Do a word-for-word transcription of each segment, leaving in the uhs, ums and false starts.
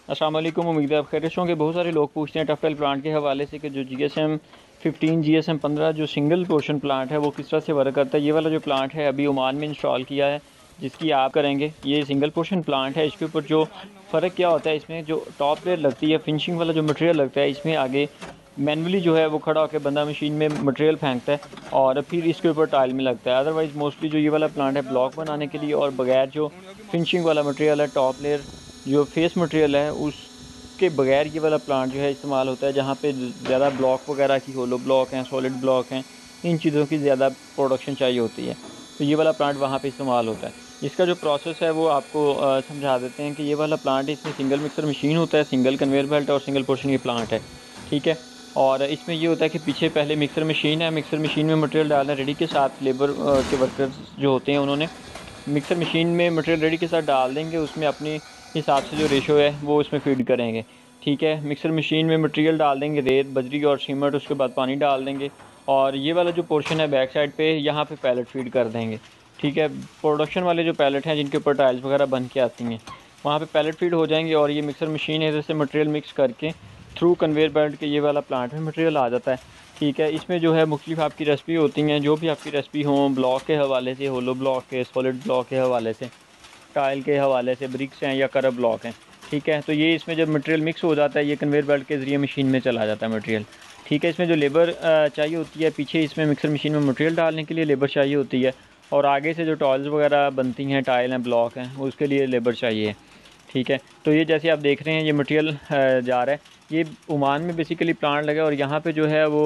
अस्सलाम वालेकुम। उम्मीद है आप खैरियत होंगे। बहुत सारे लोग पूछते हैं टफटेल प्लांट के हवाले से कि जो G S M fifteen G S M पंद्रह जो सिंगल पोर्शन प्लांट है वो किस तरह से वर्क करता है। ये वाला जो प्लांट है अभी ओमान में इंस्टॉल किया है, जिसकी आप करेंगे। ये सिंगल पोर्शन प्लांट है। इसके ऊपर जो फ़र्क क्या होता है, इसमें जो टॉप लेयर लगती है, फिनिशिंग वाला जो मटेरियल लगता है, इसमें आगे मैनुअली जो है वो खड़ा होकर बंदा मशीन में मटेरियल फेंकता है और फिर इसके ऊपर टाइल में लगता है। अदरवाइज़ मोस्टली जो ये वाला प्लांट है ब्लॉक बनाने के लिए और बगैर जो फिनिशिंग वाला मटेरियल है, टॉप लेयर जो फेस मटेरियल है, उसके बगैर ये वाला प्लांट जो है इस्तेमाल होता है। जहाँ पे ज़्यादा ब्लॉक वगैरह की होलो ब्लॉक हैं, सॉलिड ब्लॉक हैं, इन चीज़ों की ज़्यादा प्रोडक्शन चाहिए होती है, तो ये वाला प्लांट वहाँ पे इस्तेमाल होता है। इसका जो प्रोसेस है वो आपको आ, समझा देते हैं कि ये वाला प्लांट, इसमें सिंगल मिक्सर मशीन होता है, सिंगल कन्वेयर बेल्ट और सिंगल पोर्शन ये प्लांट है, ठीक है। और इसमें ये होता है कि पीछे पहले मिक्सर मशीन है, मिक्सर मशीन में मटेरियल डालना रेडी के साथ लेबर के वर्कर्स जो होते हैं उन्होंने मिक्सर मशीन में मटेरियल रेडी के साथ डाल देंगे। उसमें अपने हिसाब से जो रेशो है वो उसमें फीड करेंगे, ठीक है। मिक्सर मशीन में मटेरियल डाल देंगे, रेत, बजरी और सीमेंट, उसके बाद पानी डाल देंगे। और ये वाला जो पोर्शन है बैक साइड पे, यहाँ पे पैलेट फीड कर देंगे, ठीक है। प्रोडक्शन वाले जो पैलेट हैं जिनके ऊपर टाइल्स वगैरह बन के आती हैं, वहाँ पे पैलेट फीड हो जाएंगे। और ये मिक्सर मशीन है, जैसे मटेरियल मिक्स करके थ्रू कन्वेयर बेल्ट के ये वाला प्लांट में मटेरियल आ जाता है, ठीक है। इसमें जो है मुख्तलिफ आपकी रेसिपी होती हैं, जो भी आपकी रेसिपी हो, ब्लॉक के हवाले से, होलो ब्लॉक के, सॉलिड ब्लॉक के हवाले से, टाइल के हवाले से, ब्रिक्स हैं या करब ब्लॉक हैं, ठीक है। तो ये इसमें जब मटेरियल मिक्स हो जाता है, ये कन्वेयर बेल्ट के ज़रिए मशीन में चला जाता है मटेरियल, ठीक है। इसमें जो लेबर चाहिए होती है, पीछे इसमें मिक्सर मशीन में मटेरियल डालने के लिए लेबर चाहिए होती है, और आगे से जो टॉयल्स वगैरह बनती हैं, टाइल हैं, ब्लॉक हैं, उसके लिए लेबर चाहिए, ठीक है। तो ये जैसे आप देख रहे हैं ये मटेरियल जा रहा है, ये ओमान में बेसिकली प्लांट लगा है। और यहाँ पे जो है वो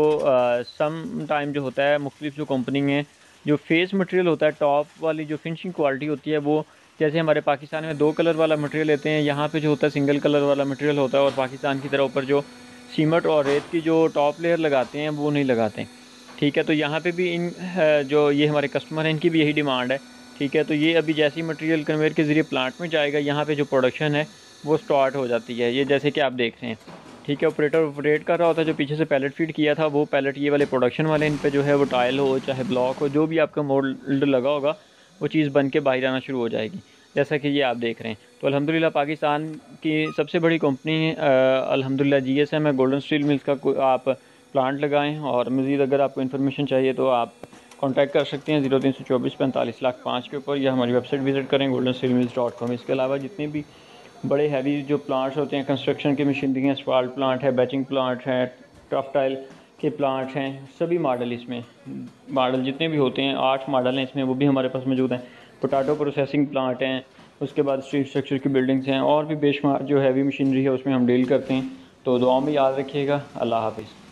सम टाइम जो होता है, मुख्तलिफ जो कंपनी में जो फेस मटेरियल होता है, टॉप वाली जो फिनिशिंग क्वालिटी होती है, वो जैसे हमारे पाकिस्तान में दो कलर वाला मटेरियल लेते हैं, यहाँ पे जो होता है सिंगल कलर वाला मटेरियल होता है। और पाकिस्तान की तरह ऊपर जो सीमेंट और रेत की जो टॉप लेयर लगाते हैं वो नहीं लगाते, ठीक है। तो यहाँ पे भी इन जो ये हमारे कस्टमर हैं, इनकी भी यही डिमांड है, ठीक है। तो ये अभी जैसे ही मटेरियल कन्वेयर के ज़रिए प्लांट में जाएगा, यहाँ पे जो प्रोडक्शन है वो स्टार्ट हो जाती है। ये जैसे कि आप देख रहे हैं, ठीक है। ऑपरेटर ऑपरेट कर रहा होता है, जो पीछे से पैलेट फीड किया था वो पैलेट ये वाले प्रोडक्शन वाले, इन पे जो है वो टाइल हो चाहे ब्लॉक हो, जो भी आपका मोल्ड लगा होगा वो चीज़ बन के बाहर आना शुरू हो जाएगी, जैसा कि ये आप देख रहे हैं। तो अल्हम्दुलिल्लाह पाकिस्तान की सबसे बड़ी कंपनी अल्हम्दुलिल्लाह जी एस एम है, गोल्डन स्टील मिल्स का आप प्लांट लगाएं। और मज़ीद अगर आपको इन्फॉर्मेशन चाहिए तो आप कॉन्टैक्ट कर सकते हैं ज़ीरो तीन सौ चौबीस पैंतालीस लाख पाँच के ऊपर, या हमारी वेबसाइट विज़िट करें golden steel mills dot com. इसके अलावा जितने भी बड़े हैवी जो प्लांट्स होते हैं, कंस्ट्रक्शन की मशीनरी हैं, स्पाल्ट प्लांट है, बैचिंग प्लांट है, टफ टाइल के प्लांट हैं, सभी मॉडल इसमें मॉडल जितने भी होते हैं, आठ मॉडल हैं इसमें, वो भी हमारे पास मौजूद हैं। पोटैटो प्रोसेसिंग प्लांट हैं, उसके बाद स्ट्रीट स्ट्रक्चर की बिल्डिंग्स हैं, और भी बेशुमार जो हैवी मशीनरी है उसमें हम डील करते हैं। तो दुआ में याद रखिएगा। अल्लाह हाफिज़।